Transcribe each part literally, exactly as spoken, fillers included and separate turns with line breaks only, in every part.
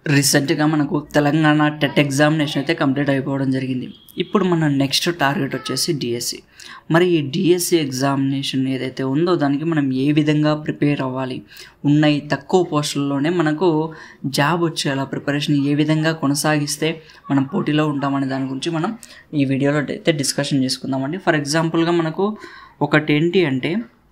రీసెంట్గా మనకు Telangana TET examination అయితే కంప్లీట్ అయిపోవడం జరిగింది. ఇప్పుడు మన నెక్స్ట్ టార్గెట్ వచ్చేసి డిఎస్సి. మరి ఈ డిఎస్సి ఎగ్జామినేషన్ ఏదైతే ఉందో దానికి మనం ఏ విధంగా ప్రిపేర్ అవ్వాలి, ఉన్నాయి తక్కువ పోస్టుల్లోనే మనకు జాబ్ వచ్చేలా ప్రిపరేషన్ ఏ విధంగా కొనసాగిస్తే మనం పోటీలో ఉంటామనే దాని గురించి మనం ఈ వీడియోలో అయితే డిస్కషన్ చేసుకుందామండి. ఫర్ ఎగ్జాంపుల్గా మనకు ఒకటి ఏంటి అంటే,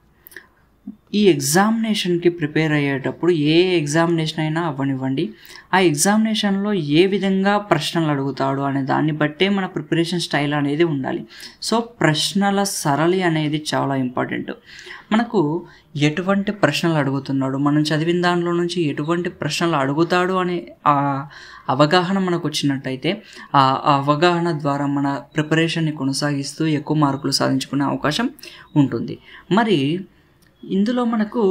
ఈ ఎగ్జామినేషన్కి ప్రిపేర్ అయ్యేటప్పుడు ఏ ఎగ్జామినేషన్ అయినా అవ్వనివ్వండి, ఆ ఎగ్జామినేషన్లో ఏ విధంగా ప్రశ్నలు అడుగుతాడు అనే దాన్ని బట్టే మన ప్రిపరేషన్ స్టైల్ అనేది ఉండాలి. సో ప్రశ్నల సరళి అనేది చాలా ఇంపార్టెంట్. మనకు ఎటువంటి ప్రశ్నలు అడుగుతున్నాడు, మనం చదివిన దానిలో నుంచి ఎటువంటి ప్రశ్నలు అడుగుతాడు అనే ఆ అవగాహన మనకు వచ్చినట్టయితే ఆ అవగాహన ద్వారా మన ప్రిపరేషన్ని కొనసాగిస్తూ ఎక్కువ మార్కులు సాధించుకునే అవకాశం ఉంటుంది. మరి ఇందులో మనకు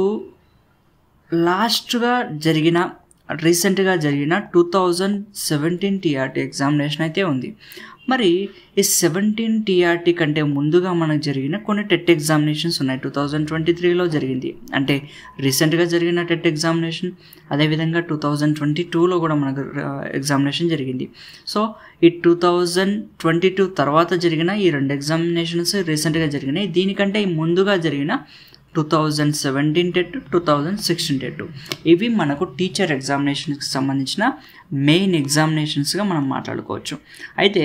లాస్ట్గా జరిగిన రీసెంట్గా జరిగిన two thousand seventeen TRT examination అయితే ఉంది. మరి ఈ సెవెంటీన్ టీఆర్టీ కంటే ముందుగా మనకు జరిగిన కొన్ని టెట్ ఎగ్జామినేషన్స్ ఉన్నాయి. టూ థౌజండ్ ట్వంటీ త్రీలో జరిగింది, అంటే రీసెంట్గా జరిగిన టెట్ ఎగ్జామినేషన్. అదేవిధంగా టూ థౌజండ్ ట్వంటీ టూలో కూడా మనకు ఎగ్జామినేషన్ జరిగింది. సో ఈ టూ థౌజండ్ ట్వంటీ టూ తర్వాత జరిగిన ఈ రెండు ఎగ్జామినేషన్స్ రీసెంట్గా జరిగినాయి. దీనికంటే ముందుగా జరిగిన two thousand seventeen TET, two thousand sixteen TET, ఇవి మనకు టీచర్ ఎగ్జామినేషన్కి సంబంధించిన మెయిన్ ఎగ్జామినేషన్స్గా మనం మాట్లాడుకోవచ్చు. అయితే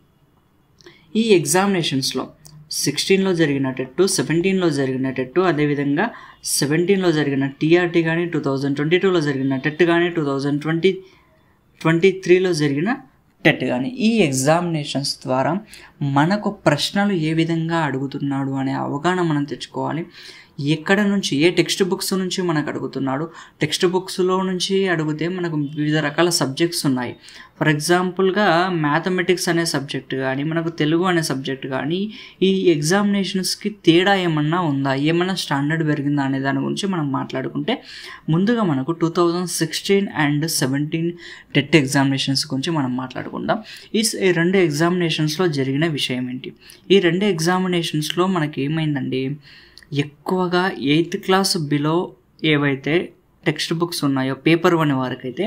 ఈ ఎగ్జామినేషన్స్లో సిక్స్టీన్లో జరిగిన టెట్, సెవెంటీన్లో జరిగిన టెట్, అదేవిధంగా సెవెంటీన్లో జరిగిన టీఆర్టీ కానీ, టూ థౌజండ్ ట్వంటీ టూలో జరిగిన టెట్ కానీ, టూ థౌజండ్ ట్వంటీ ట్వంటీ త్రీలో జరిగిన టెట్ కానీ, ఈ ఎగ్జామినేషన్స్ ద్వారా మనకు ప్రశ్నలు ఏ విధంగా అడుగుతున్నాడు అనే అవగాహన మనం తెచ్చుకోవాలి. ఎక్కడ నుంచి, ఏ టెక్స్ట్ బుక్స్ నుంచి మనకు అడుగుతున్నాడు, టెక్స్ట్ బుక్స్లో నుంచి అడిగితే మనకు వివిధ రకాల సబ్జెక్ట్స్ ఉన్నాయి. ఫర్ ఎగ్జాంపుల్గా మ్యాథమెటిక్స్ అనే సబ్జెక్ట్ కానీ, మనకు తెలుగు అనే సబ్జెక్ట్ కానీ, ఈ ఎగ్జామినేషన్స్కి తేడా ఏమన్నా ఉందా, ఏమన్నా స్టాండర్డ్ పెరిగిందా అనే దాని గురించి మనం మాట్లాడుకుంటే, ముందుగా మనకు two thousand sixteen and seventeen TET examinations గురించి మనం మాట్లాడుకుందాం. ఈ రెండు ఎగ్జామినేషన్స్లో జరిగిన విషయం ఏంటి? ఈ రెండు ఎగ్జామినేషన్స్లో మనకి ఏమైందండి, ఎక్కువగా ఎయిత్ క్లాస్ బిలో ఏవైతే టెక్స్ట్ బుక్స్ ఉన్నాయో పేపర్ వన్ వారికైతే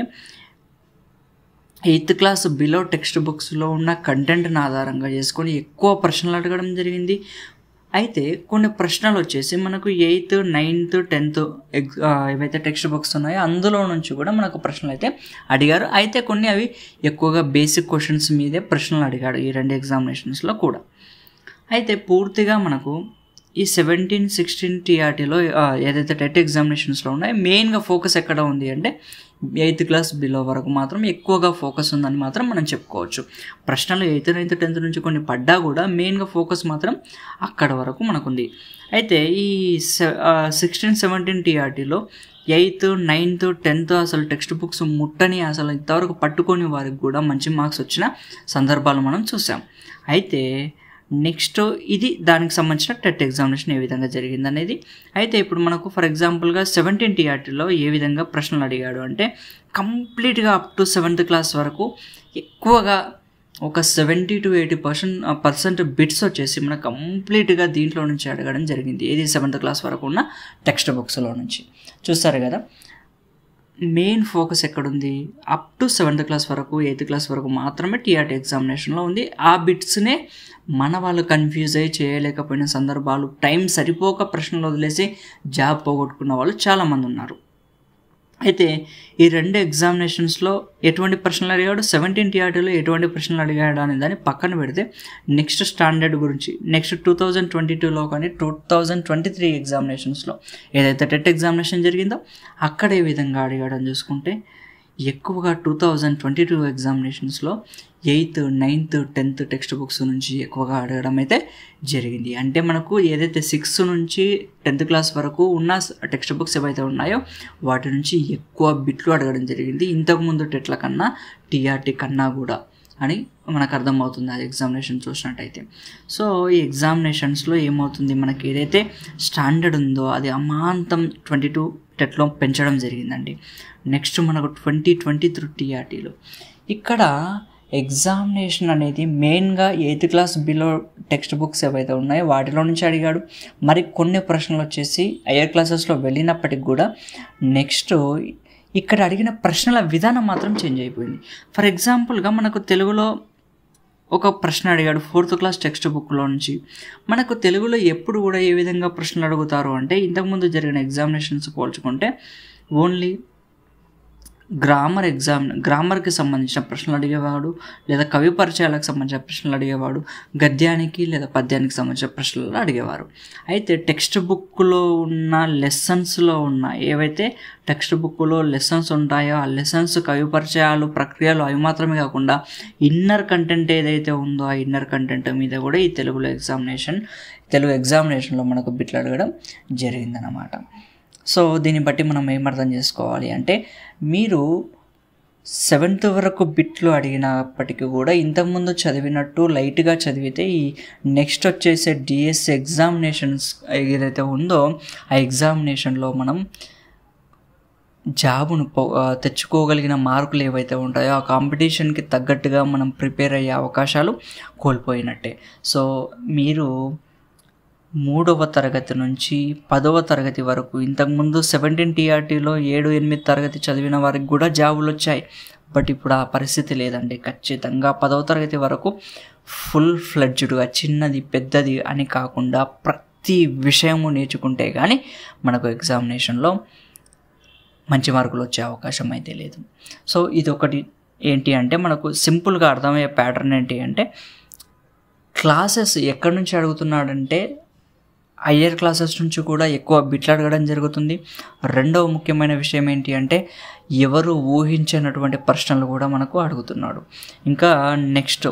ఎయిత్ క్లాస్ బిలో టెక్స్ట్ బుక్స్లో ఉన్న కంటెంట్ని ఆధారంగా చేసుకొని ఎక్కువ ప్రశ్నలు అడగడం జరిగింది. అయితే కొన్ని ప్రశ్నలు వచ్చేసి మనకు ఎయిత్, నైన్త్, టెన్త్ ఎగ్ ఏవైతే టెక్స్ట్ బుక్స్ ఉన్నాయో అందులో నుంచి కూడా మనకు ప్రశ్నలు అయితే అడిగారు. అయితే కొన్ని అవి ఎక్కువగా బేసిక్ క్వశ్చన్స్ మీదే ప్రశ్నలు అడిగాడు ఈ రెండు ఎగ్జామినేషన్స్లో కూడా. అయితే పూర్తిగా మనకు ఈ సెవెంటీన్ సిక్స్టీన్ టీఆర్టీలో ఏదైతే టెట్ ఎగ్జామినేషన్స్లో ఉన్నాయో మెయిన్గా ఫోకస్ ఎక్కడ ఉంది అంటే ఎయిత్ క్లాస్ బిలో వరకు మాత్రం ఎక్కువగా ఫోకస్ ఉందని మాత్రం మనం చెప్పుకోవచ్చు. ప్రశ్నలు ఎయిత్, నైన్త్, టెన్త్ నుంచి కొన్ని పడ్డా కూడా మెయిన్గా ఫోకస్ మాత్రం అక్కడ వరకు మనకుంది. అయితే ఈ సిక్స్టీన్ సెవెంటీన్ టీఆర్టీలో ఎయిత్, నైన్త్, టెన్త్ అసలు టెక్స్ట్ బుక్స్ ముట్టని, అసలు ఇంతవరకు పట్టుకొని వారికి కూడా మంచి మార్క్స్ వచ్చిన సందర్భాలు మనం చూసాం. అయితే నెక్స్ట్ ఇది దానికి సంబంధించిన టెట్ ఎగ్జామినేషన్ ఏ విధంగా జరిగింది అనేది. అయితే ఇప్పుడు మనకు ఫర్ ఎగ్జాంపుల్గా సెవెంటీన్ టీఆర్టీలో ఏ విధంగా ప్రశ్నలు అడిగాడు అంటే, కంప్లీట్గా అప్ టు సెవెంత్ క్లాస్ వరకు ఎక్కువగా ఒక seventy to eighty percent percent bits వచ్చేసి మనకు కంప్లీట్గా దీంట్లో నుంచి అడగడం జరిగింది. ఏది సెవెంత్ క్లాస్ వరకు ఉన్న టెక్స్ట్ బుక్స్లో నుంచి. చూస్తారు కదా, మెయిన్ ఫోకస్ ఎక్కడుంది, అప్ టు సెవెంత్ క్లాస్ వరకు, ఎయిత్ క్లాస్ వరకు మాత్రమే టీఆర్టీ ఎగ్జామినేషన్లో ఉంది. ఆ బిట్స్నే మన వాళ్ళు కన్ఫ్యూజ్ అయ్యి చేయలేకపోయిన సందర్భాలు, టైం సరిపోక ప్రశ్నలు వదిలేసి జాబ్ పోగొట్టుకున్న వాళ్ళు చాలామంది ఉన్నారు. అయితే ఈ రెండు ఎగ్జామినేషన్స్లో ఎటువంటి ప్రశ్నలు అడిగాడు, సెవెంటీన్ టీఆర్టీలో ఎటువంటి ప్రశ్నలు అడిగాడు అనే దాన్ని పక్కన పెడితే నెక్స్ట్ స్టాండర్డ్ గురించి, నెక్స్ట్ టూ థౌజండ్ ట్వంటీ టూలో కానీ టూ థౌజండ్ ట్వంటీ త్రీ ఎగ్జామినేషన్స్లో ఏదైతే టెట్ ఎగ్జామినేషన్ జరిగిందో అక్కడ ఏ విధంగా అడిగాడని చూసుకుంటే, ఎక్కువగా టూ థౌజండ్ ట్వంటీ టూ ఎగ్జామినేషన్స్లో eighth, ninth, tenth text books నుంచి ఎక్కువగా అడగడం అయితే జరిగింది. అంటే మనకు ఏదైతే సిక్స్త్ నుంచి టెన్త్ క్లాస్ వరకు ఉన్న టెక్స్ట్ బుక్స్ ఏవైతే ఉన్నాయో వాటి నుంచి ఎక్కువ బిట్లు అడగడం జరిగింది, ఇంతకుముందు టెట్ల కన్నా టీఆర్టీ కన్నా కూడా అని మనకు అర్థమవుతుంది ఆ ఎగ్జామినేషన్ చూసినట్టయితే. సో ఈ ఎగ్జామినేషన్స్లో ఏమవుతుంది, మనకి ఏదైతే స్టాండర్డ్ ఉందో అది అమాంతం ట్వంటీ టూ టెట్లో పెంచడం జరిగిందండి. నెక్స్ట్ మనకు ట్వంటీ ట్వంటీ త్రీ టీఆర్టీలో ఇక్కడ ఎగ్జామినేషన్ అనేది మెయిన్గా eighth class below text books ఏవైతే ఉన్నాయో వాటిలో నుంచి అడిగాడు. మరి కొన్ని ప్రశ్నలు వచ్చేసి హయ్యర్ క్లాసెస్లో వెళ్ళినప్పటికి కూడా నెక్స్ట్ ఇక్కడ అడిగిన ప్రశ్నల విధానం మాత్రం చేంజ్ అయిపోయింది. ఫర్ ఎగ్జాంపుల్గా మనకు తెలుగులో ఒక ప్రశ్న అడిగాడు ఫోర్త్ క్లాస్ టెక్స్ట్ బుక్లో నుంచి. మనకు తెలుగులో ఎప్పుడు కూడా ఏ విధంగా ప్రశ్నలు అడుగుతారు అంటే, ఇంతకుముందు జరిగిన ఎగ్జామినేషన్స్ పోల్చుకుంటే ఓన్లీ గ్రామర్ ఎగ్జామ్ గ్రామర్కి సంబంధించిన ప్రశ్నలు అడిగేవాడు, లేదా కవి పరిచయాలకు సంబంధించిన ప్రశ్నలు అడిగేవాడు, గద్యానికి లేదా పద్యానికి సంబంధించిన ప్రశ్నలు అడిగేవారు. అయితే టెక్స్ట్ బుక్లో ఉన్న లెసన్స్లో ఉన్న ఏవైతే టెక్స్ట్ బుక్లో లెసన్స్ ఉంటాయో ఆ లెసన్స్, కవి పరిచయాలు, ప్రక్రియలు అవి మాత్రమే కాకుండా ఇన్నర్ కంటెంట్ ఏదైతే ఉందో ఆ ఇన్నర్ కంటెంట్ మీద కూడా ఈ తెలుగులో ఎగ్జామినేషన్ తెలుగు ఎగ్జామినేషన్లో మనకు బిట్లు అడగడం జరిగిందనమాట. సో దీన్ని బట్టి మనం ఏమర్థం చేసుకోవాలి అంటే, మీరు సెవెంత్ వరకు బిట్లు అడిగినప్పటికీ కూడా ఇంతకుముందు చదివినట్టు లైట్గా చదివితే ఈ నెక్స్ట్ వచ్చేసే డిఎస్సి ఎగ్జామినేషన్స్ ఏదైతే ఉందో ఆ ఎగ్జామినేషన్లో మనం జాబును తెచ్చుకోగలిగిన మార్కులు ఏవైతే ఉంటాయో ఆ కాంపిటీషన్కి తగ్గట్టుగా మనం ప్రిపేర్ అయ్యే అవకాశాలు కోల్పోయినట్టే. సో మీరు మూడవ తరగతి నుంచి పదవ తరగతి వరకు, ఇంతకుముందు సెవెంటీన్ టీఆర్టీలో ఏడు ఎనిమిది తరగతి చదివిన వారికి కూడా జాబులు వచ్చాయి. బట్ ఇప్పుడు ఆ పరిస్థితి లేదండి. ఖచ్చితంగా పదవ తరగతి వరకు ఫుల్ ఫ్లెడ్జ్డ్గా చిన్నది పెద్దది అని కాకుండా ప్రతి విషయము నేర్చుకుంటే కానీ మనకు ఎగ్జామినేషన్లో మంచి మార్కులు వచ్చే అవకాశం అయితే లేదు. సో ఇది ఒకటి ఏంటి అంటే, మనకు సింపుల్గా అర్థమయ్యే ప్యాటర్న్ ఏంటి అంటే, క్లాసెస్ ఎక్కడి నుంచి అడుగుతున్నాడంటే హయ్యర్ క్లాసెస్ నుంచి కూడా ఎక్కువ బిట్లు అడగడం జరుగుతుంది. రెండవ ముఖ్యమైన విషయం ఏంటి అంటే, ఎవరు ఊహించినటువంటి ప్రశ్నలు కూడా మనకు అడుగుతున్నాడు. ఇంకా నెక్స్ట్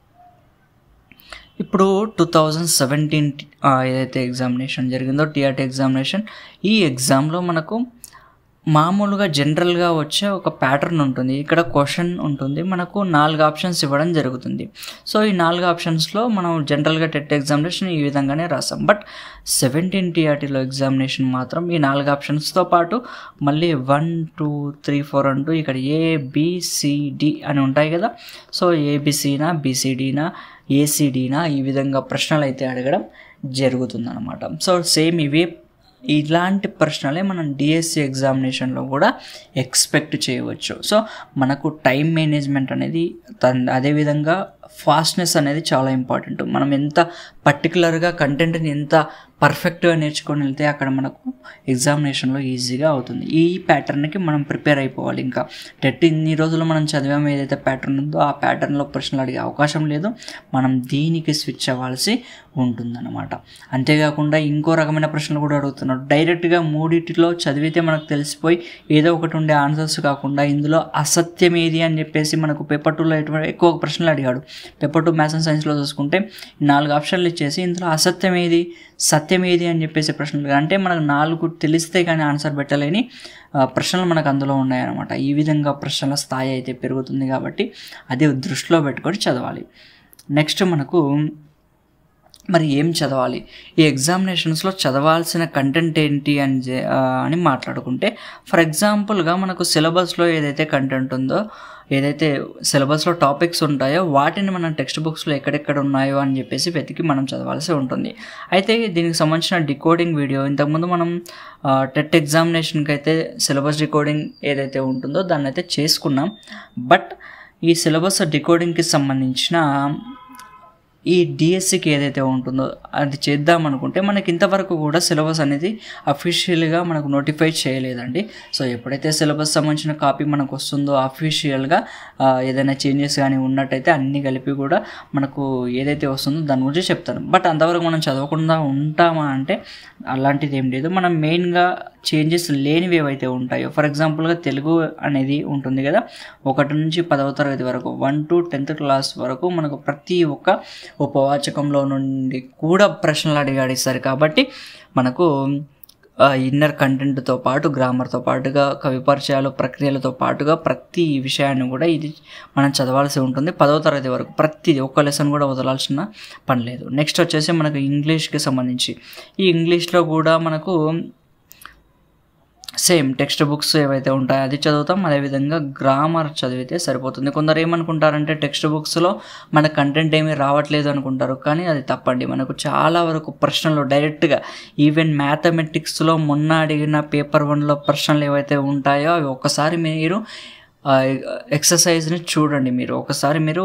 ఇప్పుడు టూ థౌజండ్ సెవెంటీన్ ఏదైతే ఎగ్జామినేషన్ జరిగిందో టీఆర్టీ ఎగ్జామినేషన్, ఈ ఎగ్జామ్లో మనకు మామూలుగా జనరల్గా వచ్చే ఒక ప్యాటర్న్ ఉంటుంది. ఇక్కడ క్వశ్చన్ ఉంటుంది, మనకు నాలుగు ఆప్షన్స్ ఇవ్వడం జరుగుతుంది. సో ఈ నాలుగు ఆప్షన్స్లో మనం జనరల్గా టెట్ ఎగ్జామినేషన్ ఈ విధంగానే రాస్తాం. బట్ సెవెంటీన్ టీఆర్టీలో ఎగ్జామినేషన్ మాత్రం ఈ నాలుగు ఆప్షన్స్తో పాటు మళ్ళీ వన్ టూ త్రీ ఫోర్ అంటూ ఇక్కడ ఏబిసిడి అని ఉంటాయి కదా. సో ఏబిసినా బీసీడీనా ఏసీడీనా ఈ విధంగా ప్రశ్నలు అయితే అడగడం జరుగుతుందన్నమాట. సో సేమ్ ఇవే ఇలాంటి ప్రశ్నలే మనం డిఎస్సి ఎగ్జామినేషన్లో కూడా ఎక్స్పెక్ట్ చేయవచ్చు. సో మనకు టైం మేనేజ్మెంట్ అనేది అదేవిధంగా ఫాస్ట్నెస్ అనేది చాలా ఇంపార్టెంట్. మనం ఎంత పర్టికులర్గా కంటెంట్ని ఎంత పర్ఫెక్ట్గా నేర్చుకొని వెళ్తే అక్కడ మనకు ఎగ్జామినేషన్లో ఈజీగా అవుతుంది. ఈ ప్యాటర్న్కి మనం ప్రిపేర్ అయిపోవాలి. ఇంకా టెట్ ఇన్ని రోజులు మనం చదివాము ఏదైతే ప్యాటర్న్ ఉందో ఆ ప్యాటర్న్లో ప్రశ్నలు అడిగే అవకాశం లేదు. మనం దీనికి స్విచ్ అవ్వాల్సి ఉంటుందన్నమాట. అంతేకాకుండా ఇంకో రకమైన ప్రశ్నలు కూడా అడుగుతున్నాడు. డైరెక్ట్గా మూడింటిలో చదివితే మనకు తెలిసిపోయి ఏదో ఒకటి ఉండే ఆన్సర్స్ కాకుండా ఇందులో అసత్యం ఏది అని చెప్పేసి మనకు పేపర్ టూలో ఎటువంటి ఎక్కువ ప్రశ్నలు అడిగాడు. పేపర్ టూ మ్యాథ్స్ అండ్ సైన్స్లో చూసుకుంటే నాలుగు ఆప్షన్లు ఇచ్చేసి ఇందులో అసత్యం ఏది సత్యం ఏది అని చెప్పేసి ప్రశ్నలు, అంటే మనకు నాలుగు తెలిస్తే కానీ ఆన్సర్ పెట్టలేని ప్రశ్నలు మనకు అందులో ఉన్నాయన్నమాట. ఈ విధంగా ప్రశ్నల స్థాయి అయితే పెరుగుతుంది కాబట్టి అది దృష్టిలో పెట్టుకొని చదవాలి. నెక్స్ట్ మనకు మరి ఏం చదవాలి, ఈ ఎగ్జామినేషన్స్లో చదవాల్సిన కంటెంట్ ఏంటి అని అని మాట్లాడుకుంటే, ఫర్ ఎగ్జాంపుల్గా మనకు సిలబస్లో ఏదైతే కంటెంట్ ఉందో, ఏదైతే సిలబస్లో టాపిక్స్ ఉంటాయో వాటిని మనం టెక్స్ట్ బుక్స్లో ఎక్కడెక్కడ ఉన్నాయో అని చెప్పేసి వెతికి మనం చదవాల్సి ఉంటుంది. అయితే దీనికి సంబంధించిన డికోడింగ్ వీడియో ఇంతకుముందు మనం టెట్ ఎగ్జామినేషన్కి అయితే సిలబస్ డికోడింగ్ ఏదైతే ఉంటుందో దాన్ని అయితే చేసుకున్నాం. బట్ ఈ సిలబస్ డికోడింగ్కి సంబంధించిన ఈ డిఎస్సికి ఏదైతే ఉంటుందో అది చేద్దాం అనుకుంటే మనకి ఇంతవరకు కూడా సిలబస్ అనేది అఫీషియల్గా మనకు నోటిఫై చేయలేదండి. సో ఎప్పుడైతే సిలబస్ సంబంధించిన కాపీ మనకు వస్తుందో అఫీషియల్గా ఏదైనా చేంజెస్ కానీ ఉన్నట్టయితే అన్నీ కలిపి కూడా మనకు ఏదైతే వస్తుందో దాని గురించి చెప్తాను. బట్ అంతవరకు మనం చదవకుండా ఉంటామా అంటే అలాంటిది ఏం లేదు. మనం మెయిన్గా చేంజెస్ లేనివి ఏవైతే ఉంటాయో, ఫర్ ఎగ్జాంపుల్గా తెలుగు అనేది ఉంటుంది కదా, ఒకటి నుంచి పదవ తరగతి వరకు వన్ టు టెన్త్ క్లాస్ వరకు మనకు ప్రతి ఒక్క ఉపవాచకంలో నుండి కూడా ప్రశ్నలు అడిగాడు ఇస్తారు. కాబట్టి మనకు ఇన్నర్ కంటెంట్తో పాటు గ్రామర్తో పాటుగా కవి పరిచయాలు ప్రక్రియలతో పాటుగా ప్రతి విషయాన్ని కూడా ఇది మనం చదవాల్సి ఉంటుంది పదవ తరగతి వరకు. ప్రతి ఒక్క లెసన్ కూడా వదలాల్సిన పని లేదు. నెక్స్ట్ వచ్చేసి మనకు ఇంగ్లీష్కి సంబంధించి ఈ ఇంగ్లీష్లో కూడా మనకు సేమ్ టెక్స్ట్ బుక్స్ ఏవైతే ఉంటాయో అది చదువుతాం, అదేవిధంగా గ్రామర్ చదివితే సరిపోతుంది. కొందరు ఏమనుకుంటారంటే టెక్స్ట్ బుక్స్లో మన కంటెంట్ ఏమీ రావట్లేదు అనుకుంటారు, కానీ అది తప్పండి. మనకు చాలా వరకు ప్రశ్నలు డైరెక్ట్గా ఈవెన్ మ్యాథమెటిక్స్లో మొన్న అడిగిన పేపర్ వన్లో ప్రశ్నలు ఏవైతే ఉంటాయో అవి ఒక్కసారి మీరు ఎక్సర్సైజ్ని చూడండి. మీరు ఒకసారి మీరు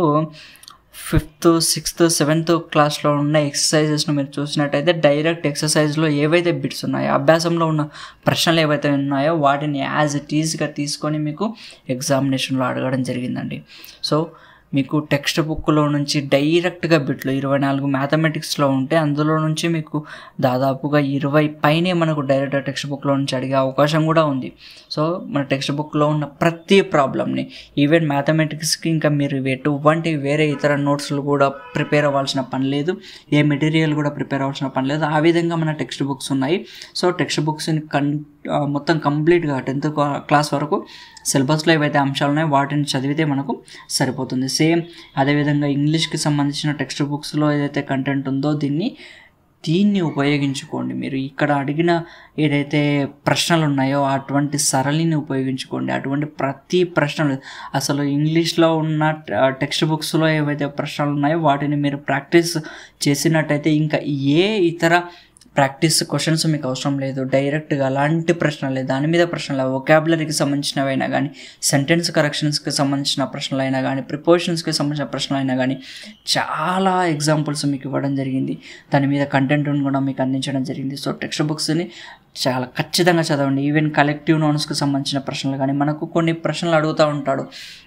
ఫిఫ్త్ సిక్స్త్ సెవెంత్ క్లాస్లో ఉన్న ఎక్సర్సైజెస్ను మీరు చూసినట్టయితే డైరెక్ట్ ఎక్సర్సైజ్లో ఏవైతే బిట్స్ ఉన్నాయో, అభ్యాసంలో ఉన్న ప్రశ్నలు ఏవైతే ఉన్నాయో వాటిని యాజ్ ఇట్ ఈజ్గా తీసుకొని మీకు ఎగ్జామినేషన్లో అడగడం జరిగిందండి. సో మీకు టెక్స్ట్ బుక్లో నుంచి డైరెక్ట్గా బిట్లు ఇరవై నాలుగు మ్యాథమెటిక్స్లో ఉంటే అందులో నుంచి మీకు దాదాపుగా ఇరవై పైనే మనకు డైరెక్ట్ టెక్స్ట్ బుక్లో నుంచి అడిగే అవకాశం కూడా ఉంది. సో మన టెక్స్ట్ బుక్లో ఉన్న ప్రతి ప్రాబ్లమ్ని ఈవెన్ మ్యాథమెటిక్స్కి ఇంకా మీరు ఎటువంటి వేరే ఇతర నోట్స్లు కూడా ప్రిపేర్ అవ్వాల్సిన పని లేదు, ఏ మెటీరియల్ కూడా ప్రిపేర్ అవ్వాల్సిన పని లేదు. ఆ విధంగా మన టెక్స్ట్ బుక్స్ ఉన్నాయి. సో టెక్స్ట్ బుక్స్ని కన్ మొత్తం కంప్లీట్గా టెన్త్ క్లాస్ వరకు సిలబస్లో ఏవైతే అంశాలు ఉన్నాయో వాటిని చదివితే మనకు సరిపోతుంది. సేమ్ అదేవిధంగా ఇంగ్లీష్కి సంబంధించిన టెక్స్ట్ బుక్స్లో ఏదైతే కంటెంట్ ఉందో దీన్ని దీన్ని ఉపయోగించుకోండి. మీరు ఇక్కడ అడిగిన ఏదైతే ప్రశ్నలు ఉన్నాయో అటువంటి సరళిని ఉపయోగించుకోండి. అటువంటి ప్రతి ప్రశ్నలు అసలు ఇంగ్లీష్లో ఉన్న టెక్స్ట్ బుక్స్లో ఏవైతే ప్రశ్నలు ఉన్నాయో వాటిని మీరు ప్రాక్టీస్ చేసినట్టయితే ఇంకా ఏ ఇతర ప్రాక్టీస్ క్వశ్చన్స్ మీకు అవసరం లేదు. డైరెక్ట్గా అలాంటి ప్రశ్నలే, దాని మీద ప్రశ్నలు, వొకాబులరీకి సంబంధించినవైనా కానీ, సెంటెన్స్ కరెక్షన్స్కి సంబంధించిన ప్రశ్నలు అయినా కానీ, ప్రిపోజిషన్స్కి సంబంధించిన ప్రశ్నలు అయినా కానీ చాలా ఎగ్జాంపుల్స్ మీకు ఇవ్వడం జరిగింది. దాని మీద కంటెంట్ను కూడా మీకు అందించడం జరిగింది. సో టెక్స్ట్ బుక్స్ని చాలా ఖచ్చితంగా చదవండి. ఈవెన్ కలెక్టివ్ నౌన్స్కి సంబంధించిన ప్రశ్నలు కానీ, మనకు కొన్ని ప్రశ్నలు అడుగుతూ ఉంటాడు,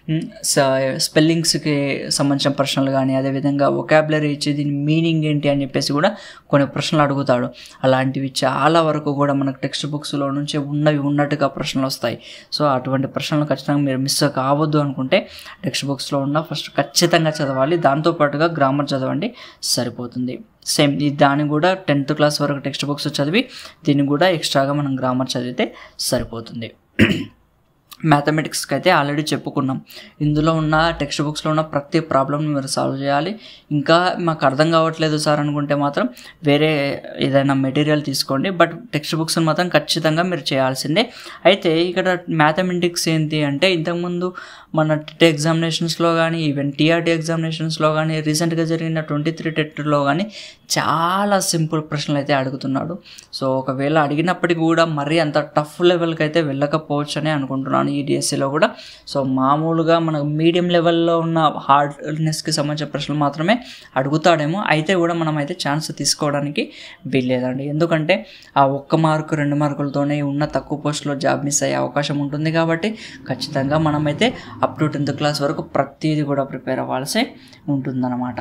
స్పెల్లింగ్స్కి సంబంధించిన ప్రశ్నలు కానీ, అదేవిధంగా వొకాబులరీ ఇచ్చి దీని మీనింగ్ ఏంటి అని చెప్పేసి కూడా కొన్ని ప్రశ్నలు అడుగుతాడు. అలాంటివి చాలా వరకు కూడా మనకు టెక్స్ట్ బుక్స్లో నుంచి ఉన్నవి ఉన్నట్టుగా ప్రశ్నలు వస్తాయి. సో అటువంటి ప్రశ్నలు ఖచ్చితంగా మీరు మిస్ కావద్దు అనుకుంటే టెక్స్ట్ బుక్స్లో ఉన్న ఫస్ట్ ఖచ్చితంగా చదవాలి. దాంతోపాటుగా గ్రామర్ చదవండి, సరిపోతుంది. సేమ్ దాన్ని కూడా టెన్త్ క్లాస్ వరకు టెక్స్ట్ బుక్స్ చదివి దీన్ని కూడా ఎక్స్ట్రాగా మనం గ్రామర్ చదివితే సరిపోతుంది. మ్యాథమెటిక్స్కి అయితే ఆల్రెడీ చెప్పుకున్నాం. ఇందులో ఉన్న టెక్స్ట్ బుక్స్లో ఉన్న ప్రతి ప్రాబ్లమ్ని మీరు సాల్వ్ చేయాలి. ఇంకా మాకు అర్థం కావట్లేదు సార్ అనుకుంటే మాత్రం వేరే ఏదైనా మెటీరియల్ తీసుకోండి, బట్ టెక్స్ట్ బుక్స్ని మాత్రం ఖచ్చితంగా మీరు చేయాల్సిందే. అయితే ఇక్కడ మ్యాథమెటిక్స్ ఏంటి అంటే ఇంతకుముందు మన టెట్ ఎగ్జామినేషన్స్లో కానీ, ఈవెన్ టీఆర్టీ ఎగ్జామినేషన్స్లో కానీ, రీసెంట్గా జరిగిన ట్వంటీ త్రీ టెట్లో కానీ చాలా సింపుల్ ప్రశ్నలు అయితే అడుగుతున్నాడు. సో ఒకవేళ అడిగినప్పటికీ కూడా మరీ అంత టఫ్ లెవెల్కి అయితే వెళ్ళకపోవచ్చు అని అనుకుంటున్నాను ఈ డిఎస్సిలో కూడా. సో మామూలుగా మనకు మీడియం లెవెల్లో ఉన్న హార్డ్నెస్కి సంబంధించిన ప్రశ్నలు మాత్రమే అడుగుతాడేమో. అయితే కూడా మనం అయితే ఛాన్స్ తీసుకోవడానికి వీల్లేదండి. ఎందుకంటే ఆ ఒక్క మార్కు రెండు మార్కులతోనే ఉన్న తక్కువ పోస్టులో జాబ్ మిస్ అయ్యే అవకాశం ఉంటుంది. కాబట్టి ఖచ్చితంగా మనమైతే అప్ టు టెన్త్ క్లాస్ వరకు ప్రతిదీ కూడా ప్రిపేర్ అవ్వాల్సి ఉంటుందన్నమాట.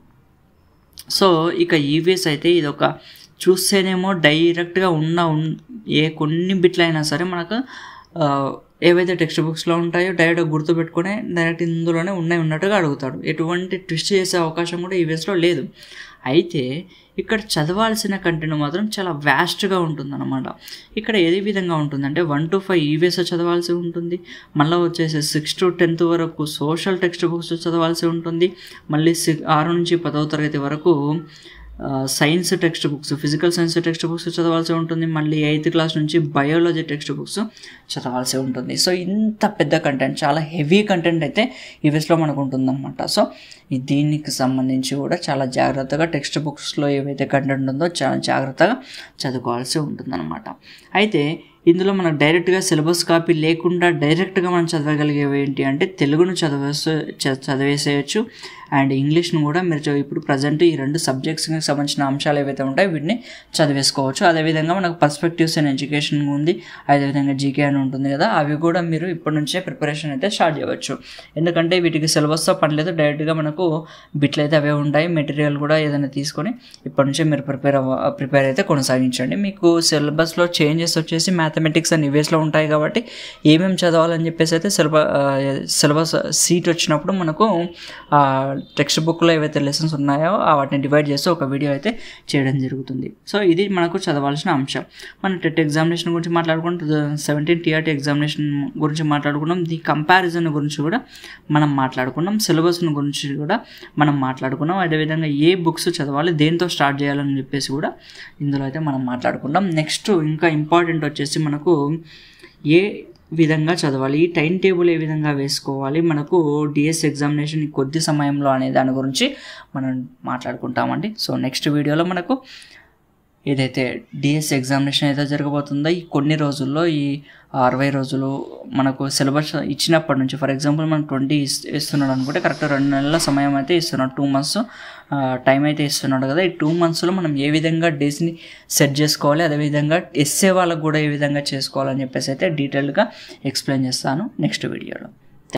సో ఇక ఈవీఎస్ అయితే ఇది ఒక చూస్తేనేమో డైరెక్ట్గా ఉన్న ఏ కొన్ని బిట్లైనా సరే మనకు ఏవైతే టెక్స్ట్ బుక్స్లో ఉంటాయో డైరెక్ట్గా గుర్తుపెట్టుకునే డైరెక్ట్ ఇందులోనే ఉన్నాయి ఉన్నట్టుగా అడుగుతాడు. ఎటువంటి ట్విస్ట్ చేసే అవకాశం కూడా ఈవీఎస్లో లేదు. అయితే ఇక్కడ చదవాల్సిన కంటెంట్ మాత్రం చాలా వ్యాస్ట్గా ఉంటుందన్నమాట. ఇక్కడ ఏ విధంగా ఉంటుందంటే వన్ టు ఫైవ్ ఈవీఎస్ చదవాల్సి ఉంటుంది, మళ్ళీ వచ్చేసి సిక్స్ టు టెన్త్ వరకు సోషల్ టెక్స్ట్ బుక్స్ చదవాల్సి ఉంటుంది, మళ్ళీ సి ఆరు నుంచి పదవ తరగతి వరకు science text books, physical science text books చదవాల్సి ఉంటుంది, మళ్ళీ ఎయిత్ క్లాస్ నుంచి బయాలజీ టెక్స్ట్ బుక్స్ చదవాల్సి ఉంటుంది. సో ఇంత పెద్ద కంటెంట్, చాలా హెవీ కంటెంట్ అయితే ఈవీఎస్లో మనకు ఉంటుందన్నమాట. సో దీనికి సంబంధించి కూడా చాలా జాగ్రత్తగా టెక్స్ట్ బుక్స్లో ఏవైతే కంటెంట్ ఉందో చాలా జాగ్రత్తగా చదువుకోవాల్సి ఉంటుందన్నమాట. అయితే ఇందులో మనకు డైరెక్ట్గా సిలబస్ కాపీ లేకుండా డైరెక్ట్గా మనం చదవగలిగేవి ఏంటి అంటే తెలుగును చదివేసే చదివేసేయచ్చు అండ్ ఇంగ్లీష్ను కూడా మీరు ఇప్పుడు ప్రజెంట్ ఈ రెండు సబ్జెక్ట్స్కి సంబంధించిన అంశాలు ఏవైతే ఉంటాయో వీటిని చదివేసుకోవచ్చు. అదేవిధంగా మనకు పర్స్పెక్టివ్స్ అండ్ ఎడ్యుకేషన్ ఉంది, అదేవిధంగా జీకే అని ఉంటుంది కదా, అవి కూడా మీరు ఇప్పటి నుంచే ప్రిపరేషన్ అయితే స్టార్ట్ చేయవచ్చు. ఎందుకంటే వీటికి సిలబస్తో పని లేదు, డైరెక్ట్గా మనకు బిట్లు అయితే అవే ఉంటాయి. మెటీరియల్ కూడా ఏదైనా తీసుకొని ఇప్పటి నుంచే మీరు ప్రిపేర్ ప్రిపేర్ అయితే కొనసాగించండి. మీకు సిలబస్లో చేంజెస్ వచ్చేసి మ్యాథమెటిక్స్ అండ్ ఈవీఎస్లో ఉంటాయి కాబట్టి ఏమేమి చదవాలని చెప్పేసి అయితే సిలబస్ సిలబస్ సీట్ వచ్చినప్పుడు మనకు టెక్స్ట్ బుక్లో ఏవైతే లెసన్స్ ఉన్నాయో వాటిని డివైడ్ చేసి ఒక వీడియో అయితే చేయడం జరుగుతుంది. సో ఇది మనకు చదవాల్సిన అంశం. మన టెట్ ఎగ్జామినేషన్ గురించి మాట్లాడుకున్నాం, two thousand seventeen TRT examination గురించి మాట్లాడుకున్నాం, ది కంపారిజన్ గురించి కూడా మనం మాట్లాడుకున్నాం, సిలబస్ను గురించి కూడా మనం మాట్లాడుకున్నాం, అదేవిధంగా ఏ బుక్స్ చదవాలి, దేంతో స్టార్ట్ చేయాలని చెప్పేసి కూడా ఇందులో అయితే మనం మాట్లాడుకున్నాం. నెక్స్ట్ ఇంకా ఇంపార్టెంట్ వచ్చేసి వచ్చేసి మనకు ఏ విధంగా చదవాలి, ఈ టైం టేబుల్ ఏ విధంగా వేసుకోవాలి, మనకు డిఎస్ ఎగ్జామినేషన్ కొద్ది సమయంలో అనే దాని గురించి మనం మాట్లాడుకుంటామండి. సో నెక్స్ట్ వీడియోలో మనకు ఏదైతే డిఎస్ ఎగ్జామినేషన్ అయితే జరగబోతుందో ఈ కొన్ని రోజుల్లో ఈ అరవై రోజులు మనకు సిలబస్ ఇచ్చినప్పటి నుంచి, ఫర్ ఎగ్జాంపుల్ మనం ట్వంటీ ఇస్తున్నాడు అనుకుంటే కరెక్ట్ రెండు నెలల సమయం అయితే ఇస్తున్నాడు, టూ మంత్స్ టైం అయితే ఇస్తున్నాడు కదా. ఈ టూ మంత్స్లో మనం ఏ విధంగా డేస్ని సెట్ చేసుకోవాలి, అదేవిధంగా ఎస్ఏ వాళ్ళకు కూడా ఏ విధంగా చేసుకోవాలని చెప్పేసి అయితే డీటెయిల్గా ఎక్స్ప్లెయిన్ చేస్తాను నెక్స్ట్ వీడియోలో.